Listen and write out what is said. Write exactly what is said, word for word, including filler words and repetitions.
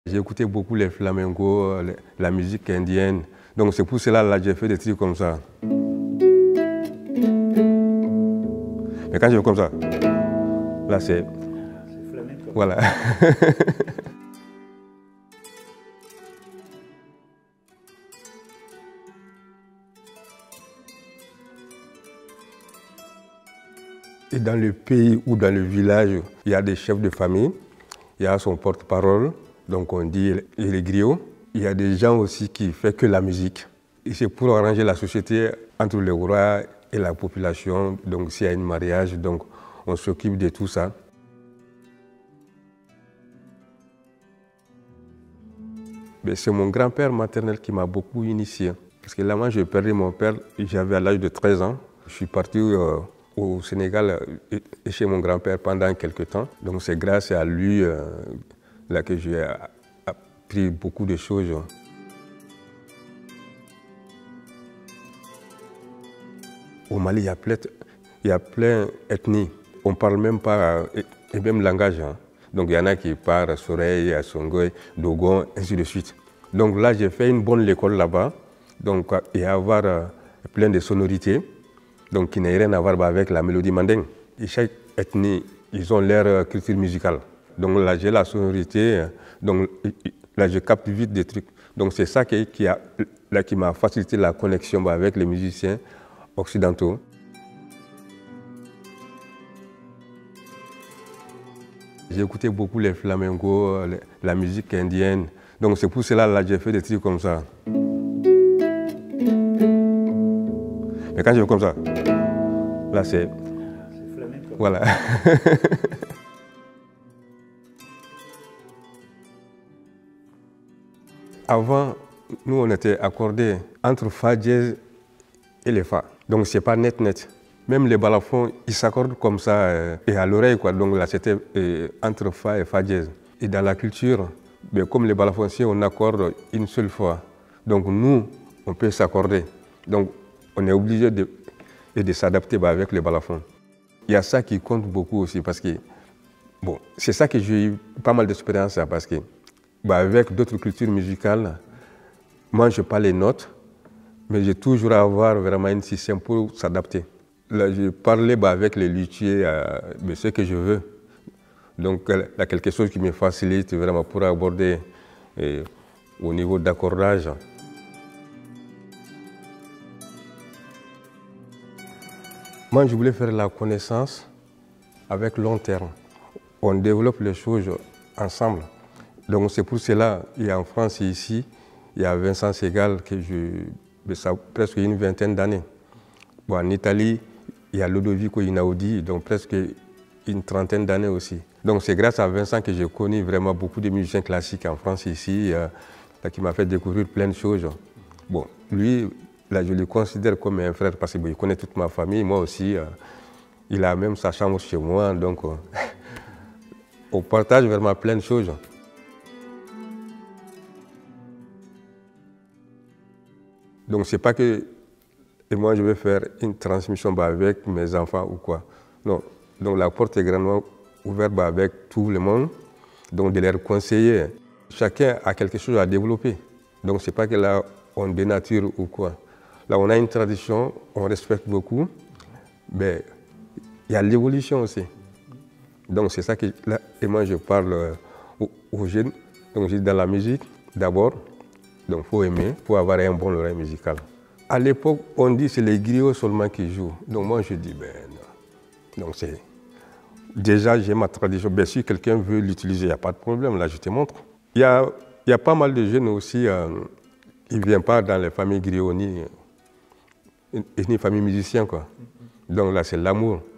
J'ai écouté beaucoup les flamencos, la musique indienne. Donc c'est pour cela que j'ai fait des trucs comme ça. Mais quand je fais comme ça, là c'est... C'est flamenco. Voilà. Et dans le pays ou dans le village, il y a des chefs de famille, il y a son porte-parole, donc on dit les griots. Il y a des gens aussi qui font que la musique. Et c'est pour arranger la société entre le roi et la population. Donc s'il y a un mariage, donc on s'occupe de tout ça. C'est mon grand-père maternel qui m'a beaucoup initié. Parce que là, moi, j'ai perdu mon père, j'avais à l'âge de treize ans. Je suis parti euh, au Sénégal et chez mon grand-père pendant quelques temps. Donc c'est grâce à lui euh, là, que j'ai appris beaucoup de choses. Au Mali, il y a plein, il y a plein d'ethnies. On ne parle même pas le même langage. Hein. Donc il y en a qui parlent Soreille, Songoï, Dogon, ainsi de suite. Donc là, j'ai fait une bonne école là-bas. Donc et avoir euh, plein de sonorités, donc qui n'a rien à voir avec la mélodie mandingue. Et chaque ethnie, ils ont leur euh, culture musicale. Donc là, j'ai la sonorité, donc là, je capte vite des trucs. Donc c'est ça qui, qui a, là, qui m'a facilité la connexion bah, avec les musiciens occidentaux. J'ai écouté beaucoup les flamencos, la musique indienne. Donc c'est pour cela que j'ai fait des trucs comme ça. Mais quand je fais comme ça, là c'est... C'est flamenco. Voilà. Avant, nous on était accordés entre Fa dièse et les Fa. Donc c'est pas net net. Même les balafons, ils s'accordent comme ça euh, et à l'oreille quoi. Donc là c'était euh, entre Fa et Fa dièse. Et dans la culture, mais comme les balafonciers, on accorde une seule fois. Donc nous, on peut s'accorder. Donc on est obligé de, de s'adapter bah, avec les balafons. Il y a ça qui compte beaucoup aussi parce que bon, c'est ça que j'ai eu pas mal d'expérience parce que bah, avec d'autres cultures musicales, moi je parle les notes, mais j'ai toujours à avoir vraiment un système pour s'adapter. Là, je parlais bah, avec les luthiers euh, de ce que je veux. Donc il y a quelque chose qui me facilite vraiment pour aborder euh, au niveau d'accordage. Moi, je voulais faire la connaissance avec long terme. On développe les choses ensemble. Donc c'est pour cela, il y a en France et ici, il y a Vincent Segal, que je, ça a presque une vingtaine d'années. Bon, en Italie, il y a Ludovico Einaudi, donc presque une trentaine d'années aussi. Donc c'est grâce à Vincent que j'ai connu vraiment beaucoup de musiciens classiques en France ici, euh, qui m'a fait découvrir plein de choses. Bon, lui, là, je le considère comme un frère parce qu'il connaît toute ma famille, moi aussi. Euh, il a même sa chambre chez moi, donc euh, on partage vraiment plein de choses. Donc c'est pas que et moi je vais faire une transmission bah, avec mes enfants ou quoi. Non, donc la porte est grandement ouverte bah, avec tout le monde, donc de leur conseiller. Chacun a quelque chose à développer. Donc c'est pas que là on dénature ou quoi. Là, on a une tradition, on respecte beaucoup, mais il y a l'évolution aussi. Donc, c'est ça que, là, et moi, je parle euh, aux, aux jeunes. Donc, je dis dans la musique, d'abord, donc, il faut aimer, il faut avoir un bon oreille musical. À l'époque, on dit que c'est les griots seulement qui jouent. Donc, moi, je dis, ben non. Donc, c'est... Déjà, j'ai ma tradition. Bien sûr, quelqu'un veut l'utiliser, il n'y a pas de problème, là, je te montre. Il y a, il y a pas mal de jeunes aussi, euh, ils ne viennent pas dans les familles griots, ni... ni famille musicien, quoi. Donc là, c'est l'amour.